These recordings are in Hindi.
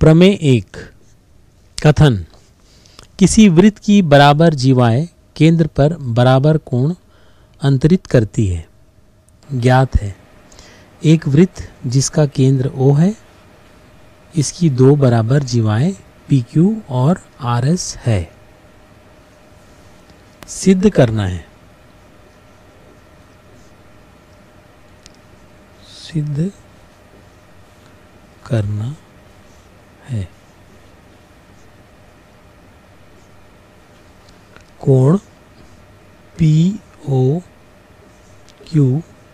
प्रमेय 1। कथन। किसी वृत्त की बराबर जीवाएं केंद्र पर बराबर कोण अंतरित करती है। ज्ञात है एक वृत्त जिसका केंद्र O है, इसकी दो बराबर जीवाएं PQ और RS है। सिद्ध करना है। सिद्ध करना है। कोण POQ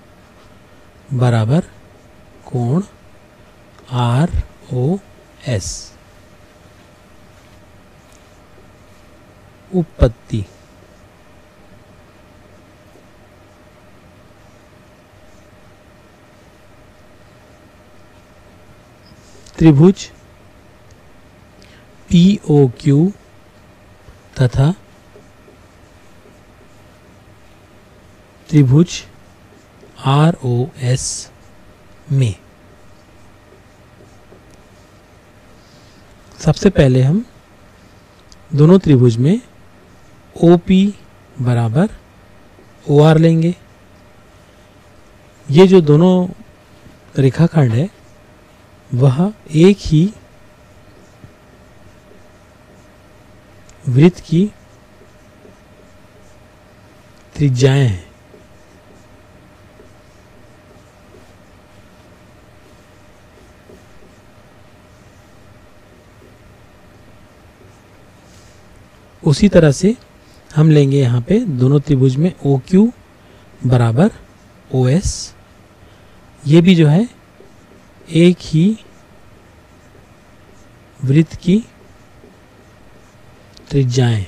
बराबर कोण ROS। उत्पत्ति। त्रिभुज POQ तथा त्रिभुज ROS में सबसे पहले हम दोनों त्रिभुज में OP बराबर OR लेंगे। ये जो दोनों रेखाखंड है वह एक ही वृत्त की त्रिज्याएं हैं। उसी तरह से हम लेंगे यहाँ पे दोनों त्रिभुज में OQ बराबर OS। ये भी जो है एक ही वृत्त की त्रिज्याएं।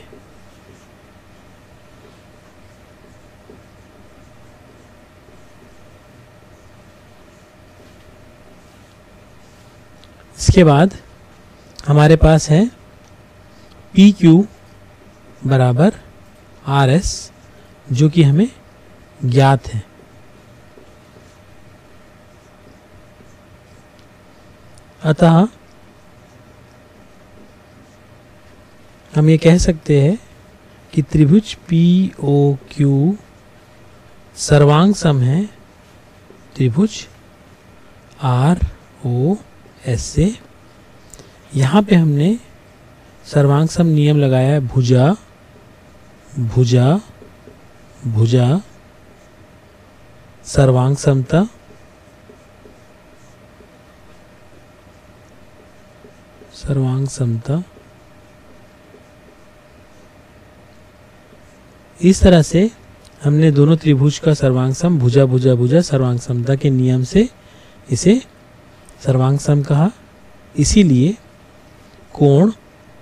इसके बाद हमारे पास है PQ बराबर RS, जो कि हमें ज्ञात है। अतः हम ये कह सकते हैं कि त्रिभुज POQ सर्वांग सम है त्रिभुज ROS से। यहाँ पे हमने सर्वांग सम नियम लगाया है भुजा भुजा भुजा सर्वांग समता सर्वांग समता। इस तरह से हमने दोनों त्रिभुज का सर्वांग सम भुजा भुजा भुजा सर्वांग समता के नियम से इसे सर्वांग सम कहा। इसीलिए कोण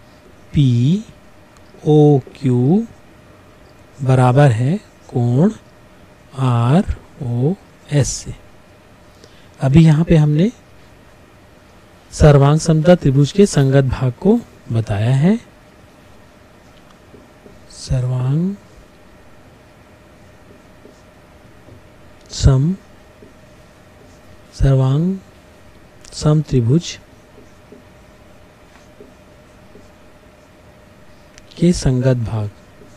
POQ बराबर है कोण ROS से। अभी यहाँ पे हमने सर्वांग समता त्रिभुज के संगत भाग को बताया है। सर्वांग सम त्रिभुज के संगत भाग।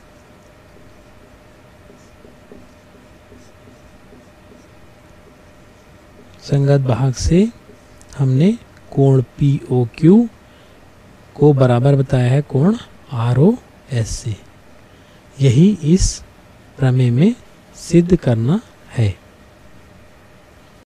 संगत भाग से हमने कोण POQ को बराबर बताया है कोण ROS से। यही इस प्रमेय में सिद्ध करना